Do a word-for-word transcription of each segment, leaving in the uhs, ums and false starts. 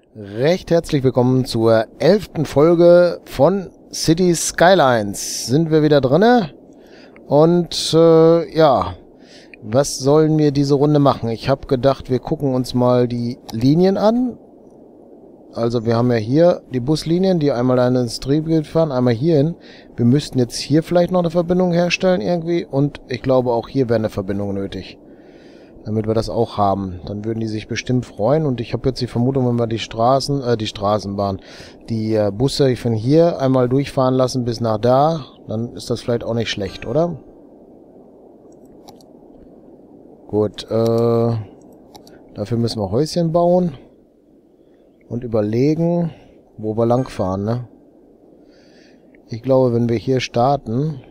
Recht herzlich willkommen zur elften Folge von Cities Skylines. Sind wir wieder drinne? Und äh, ja, was sollen wir diese Runde machen? Ich habe gedacht, wir gucken uns mal die Linien an. Also wir haben ja hier die Buslinien, die einmal da ins Drehbild fahren, einmal hier hin. Wir müssten jetzt hier vielleicht noch eine Verbindung herstellen irgendwie. Und ich glaube auch hier wäre eine Verbindung nötig, damit wir das auch haben. Dann würden die sich bestimmt freuen. Und ich habe jetzt die Vermutung, wenn wir die Straßen, äh, die Straßenbahn, die äh, Busse von hier einmal durchfahren lassen bis nach da, dann ist das vielleicht auch nicht schlecht, oder? Gut, äh, dafür müssen wir Häuschen bauen und überlegen, wo wir lang fahren, ne? Ich glaube, wenn wir hier starten,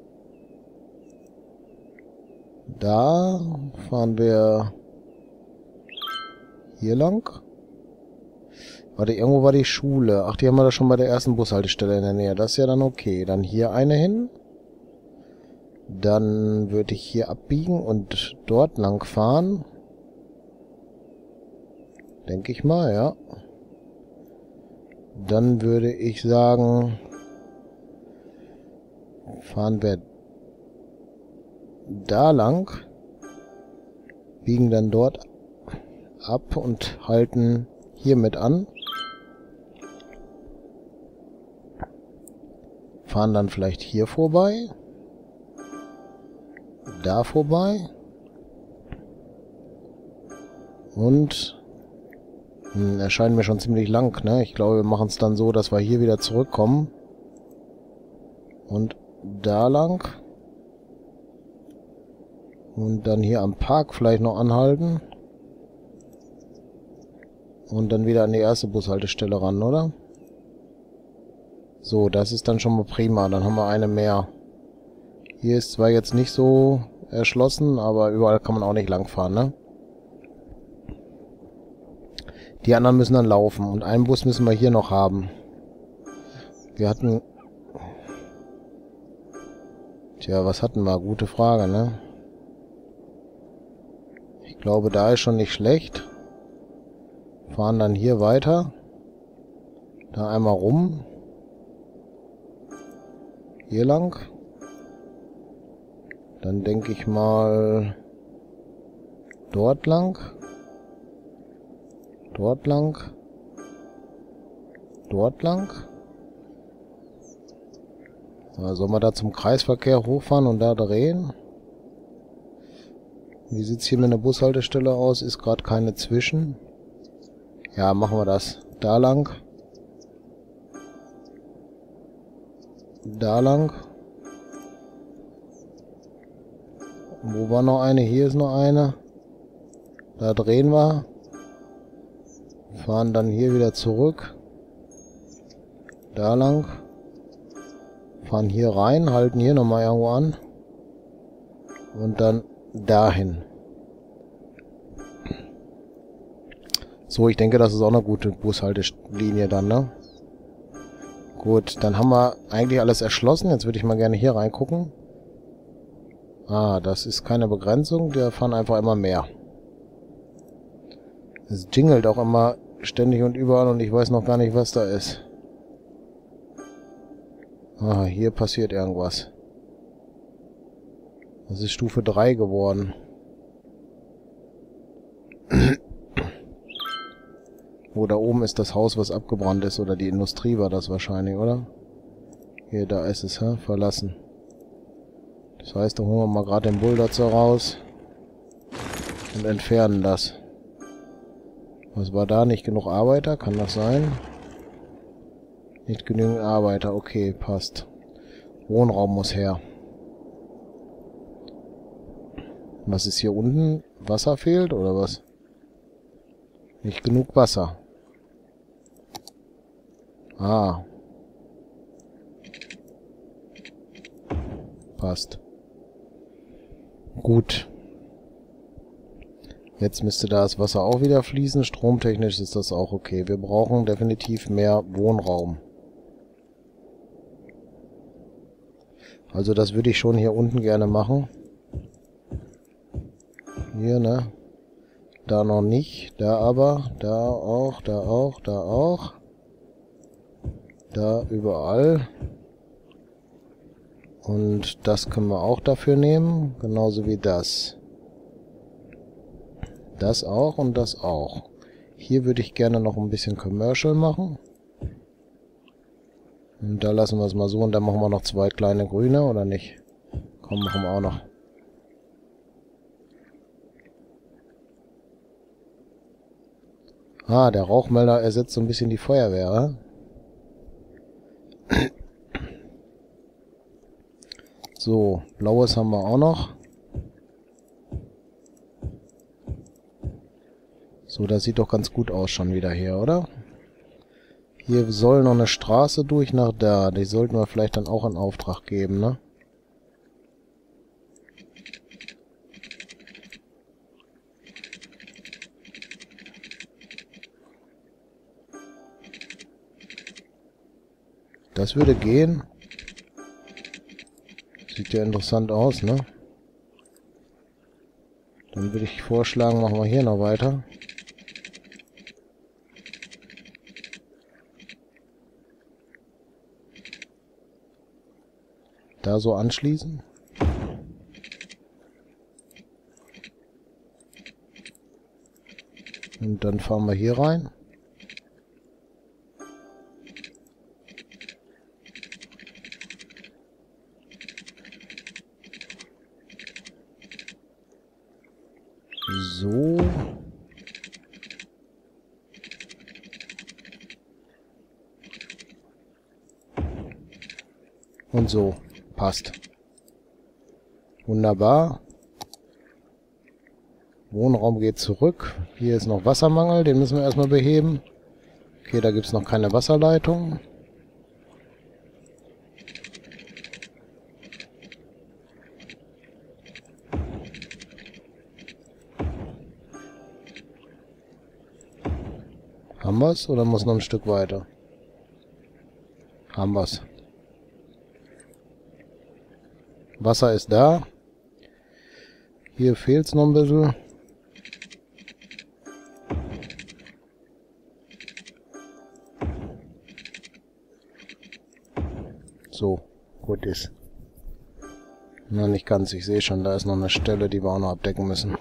da fahren wir hier lang. Warte, irgendwo war die Schule. Ach, die haben wir da schon bei der ersten Bushaltestelle in der Nähe. Das ist ja dann okay. Dann hier eine hin. Dann würde ich hier abbiegen und dort lang fahren. Denke ich mal, ja. Dann würde ich sagen, fahren wir da lang, biegen dann dort ab und halten hiermit an. Fahren dann vielleicht hier vorbei. Da vorbei. Und hm, erscheint mir schon ziemlich lang, ne? Ich glaube, wir machen es dann so, dass wir hier wieder zurückkommen. Und da lang. Und dann hier am Park vielleicht noch anhalten. Und dann wieder an die erste Bushaltestelle ran, oder? So, das ist dann schon mal prima. Dann haben wir eine mehr. Hier ist zwar jetzt nicht so erschlossen, aber überall kann man auch nicht langfahren, ne? Die anderen müssen dann laufen. Und einen Bus müssen wir hier noch haben. Wir hatten... Tja, was hatten wir? Gute Frage, ne? Ich glaube, da ist schon nicht schlecht. Fahren dann hier weiter. Da einmal rum. Hier lang. Dann denke ich mal dort lang. Dort lang. Dort lang. So, sollen wir da zum Kreisverkehr hochfahren und da drehen? Wie sieht es hier mit einer Bushaltestelle aus? Ist gerade keine zwischen. Ja, machen wir das. Da lang. Da lang. Wo war noch eine? Hier ist noch eine. Da drehen wir. Fahren dann hier wieder zurück. Da lang. Fahren hier rein, halten hier nochmal irgendwo an. Und dann dahin. So, ich denke, das ist auch eine gute Bushaltelinie dann, ne? Gut, dann haben wir eigentlich alles erschlossen. Jetzt würde ich mal gerne hier reingucken. Ah, das ist keine Begrenzung. Wir fahren einfach immer mehr. Es jingelt auch immer ständig und überall und ich weiß noch gar nicht, was da ist. Ah, hier passiert irgendwas. Das ist Stufe drei geworden. Wo da oben ist das Haus, was abgebrannt ist. Oder die Industrie war das wahrscheinlich, oder? Hier, da ist es, hä? Verlassen. Das heißt, da holen wir mal gerade den Bulldozer raus. Und entfernen das. Was war da? Nicht genug Arbeiter? Kann das sein? Nicht genügend Arbeiter. Okay, passt. Wohnraum muss her. Was ist hier unten? Wasser fehlt oder was? Nicht genug Wasser. Ah. Passt. Gut. Jetzt müsste da das Wasser auch wieder fließen. Stromtechnisch ist das auch okay. Wir brauchen definitiv mehr Wohnraum. Also das würde ich schon hier unten gerne machen. Hier, ne? Da noch nicht. Da aber. Da auch, da auch, da auch. Da überall. Und das können wir auch dafür nehmen. Genauso wie das. Das auch und das auch. Hier würde ich gerne noch ein bisschen Commercial machen. Und da lassen wir es mal so. Und dann machen wir noch zwei kleine grüne, oder nicht? Komm, machen wir auch noch. Ah, der Rauchmelder ersetzt so ein bisschen die Feuerwehr. So, blaues haben wir auch noch. So, das sieht doch ganz gut aus schon wieder hier, oder? Hier soll noch eine Straße durch nach da. Die sollten wir vielleicht dann auch in Auftrag geben, ne? Das würde gehen. Sieht ja interessant aus, ne? Dann würde ich vorschlagen, machen wir hier noch weiter. Da so anschließen. Und dann fahren wir hier rein. So. Und so. Passt. Wunderbar. Wohnraum geht zurück. Hier ist noch Wassermangel, den müssen wir erstmal beheben. Okay, da gibt es noch keine Wasserleitung. Haben wir es oder muss noch ein Stück weiter? Haben wir es. Wasser ist da. Hier fehlt es noch ein bisschen. So, gut ist. Na, nicht ganz. Ich sehe schon, da ist noch eine Stelle, die wir auch noch abdecken müssen.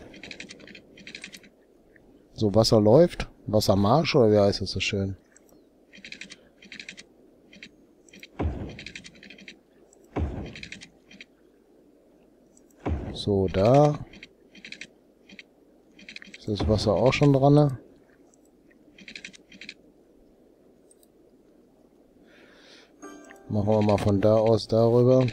So, Wasser läuft. Wassermarsch, oder wie heißt das so schön? So, da ist das Wasser auch schon dran. Ne? Machen wir mal von da aus darüber.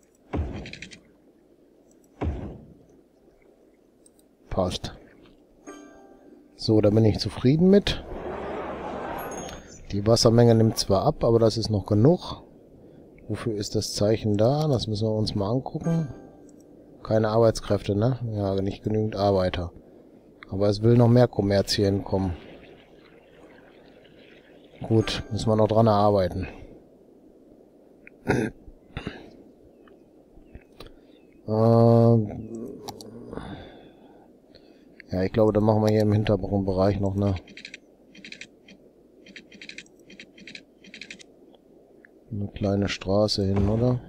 Passt. So, da bin ich zufrieden mit. Die Wassermenge nimmt zwar ab, aber das ist noch genug. Wofür ist das Zeichen da? Das müssen wir uns mal angucken. Keine Arbeitskräfte, ne? Ja, nicht genügend Arbeiter. Aber es will noch mehr Kommerz hier hinkommen. Gut, müssen wir noch dran arbeiten. ähm ja, ich glaube, dann machen wir hier im Hintergrundbereich noch eine, eine kleine Straße hin, oder?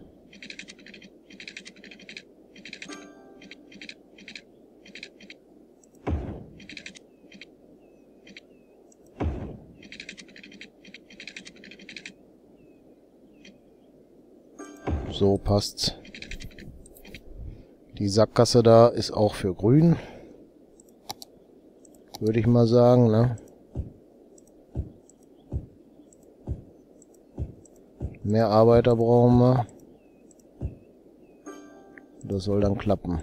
So passt's. Die Sackgasse da ist auch für grün. Würde ich mal sagen, ne? Mehr Arbeiter brauchen wir. Das soll dann klappen.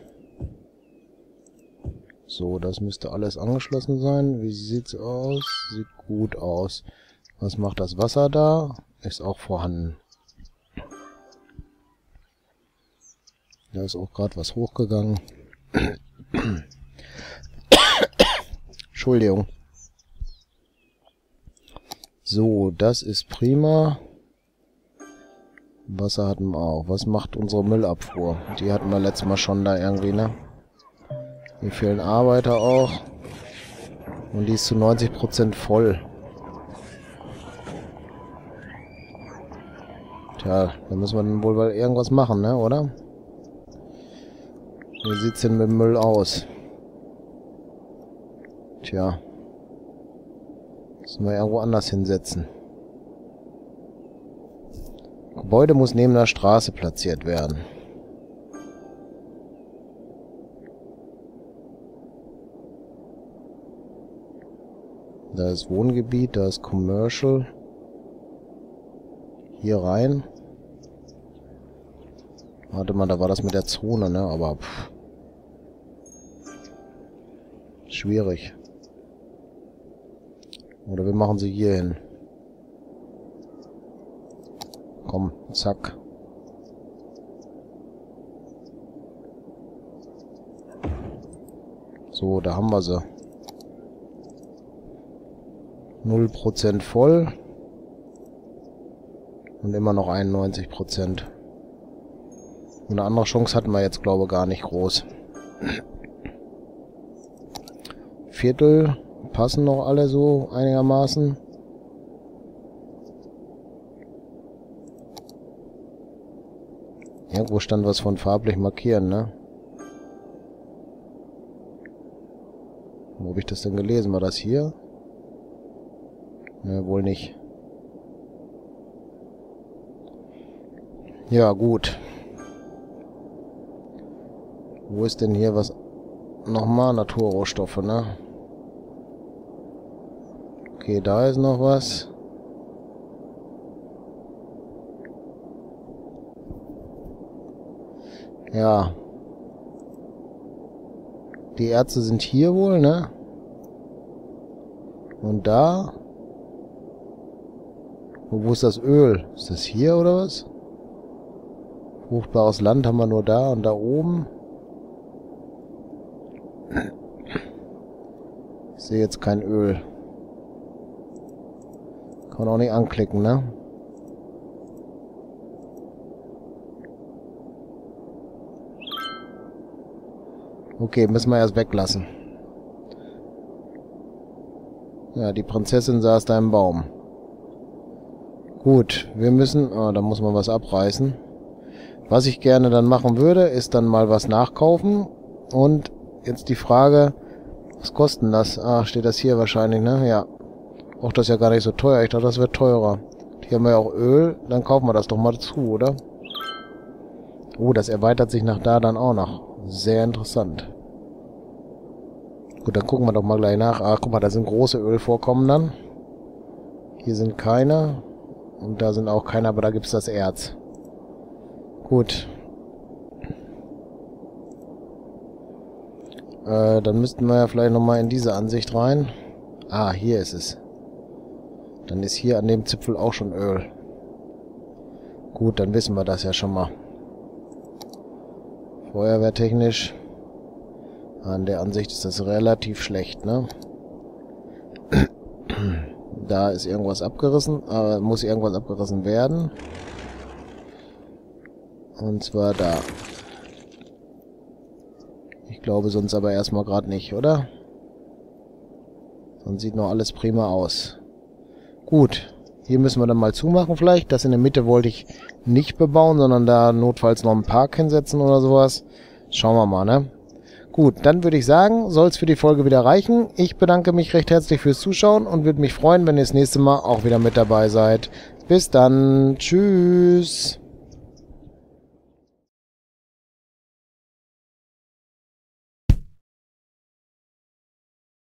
So, das müsste alles angeschlossen sein. Wie sieht's aus? Sieht gut aus. Was macht das Wasser da? Ist auch vorhanden. Da ist auch gerade was hochgegangen. Entschuldigung. So, das ist prima. Wasser hatten wir auch. Was macht unsere Müllabfuhr? Die hatten wir letztes Mal schon da irgendwie, ne? Hier fehlen Arbeiter auch. Und die ist zu neunzig Prozent voll. Tja, da müssen wir dann wohl mal irgendwas machen, ne, oder? Wie sieht's denn mit dem Müll aus? Tja. Müssen wir irgendwo anders hinsetzen. Gebäude muss neben der Straße platziert werden. Da ist Wohngebiet, da ist Commercial. Hier rein. Warte mal, da war das mit der Zone, ne? Aber pff. Schwierig. Oder wir machen sie hier hin. Komm, zack. So, da haben wir sie. null Prozent voll. Und immer noch einundneunzig Prozent. Eine andere Chance hatten wir jetzt, glaube ich, gar nicht groß. Viertel passen noch alle so einigermaßen. Irgendwo stand was von farblich markieren, ne? Wo habe ich das denn gelesen? War das hier? Ne, wohl nicht. Ja, gut. Wo ist denn hier was? Nochmal Naturrohstoffe, ne? Okay, da ist noch was. Ja. Die Erze sind hier wohl, ne? Und da? Und wo ist das Öl? Ist das hier oder was? Fruchtbares Land haben wir nur da und da oben. Ich sehe jetzt kein Öl. Kann man auch nicht anklicken, ne? Okay, müssen wir erst weglassen. Ja, die Prinzessin saß da im Baum. Gut, wir müssen... Oh, da muss man was abreißen. Was ich gerne dann machen würde, ist dann mal was nachkaufen. Und jetzt die Frage, was kostet das? Ah, steht das hier wahrscheinlich, ne? Ja. Auch das ist ja gar nicht so teuer. Ich dachte, das wird teurer. Hier haben wir ja auch Öl. Dann kaufen wir das doch mal dazu, oder? Oh, das erweitert sich nach da dann auch noch. Sehr interessant. Gut, dann gucken wir doch mal gleich nach. Ah, guck mal, da sind große Ölvorkommen dann. Hier sind keine. Und da sind auch keine, aber da gibt es das Erz. Gut. Äh, dann müssten wir ja vielleicht nochmal in diese Ansicht rein. Ah, hier ist es. Dann ist hier an dem Zipfel auch schon Öl. Gut, dann wissen wir das ja schon mal. Feuerwehrtechnisch. An der Ansicht ist das relativ schlecht, ne? Da ist irgendwas abgerissen, aber muss irgendwas abgerissen werden. Und zwar da. Ich glaube sonst aber erstmal gerade nicht, oder? Sonst sieht noch alles prima aus. Gut. Hier müssen wir dann mal zumachen vielleicht. Das in der Mitte wollte ich nicht bebauen, sondern da notfalls noch einen Park hinsetzen oder sowas. Schauen wir mal, ne? Gut, dann würde ich sagen, soll es für die Folge wieder reichen. Ich bedanke mich recht herzlich fürs Zuschauen und würde mich freuen, wenn ihr das nächste Mal auch wieder mit dabei seid. Bis dann. Tschüss.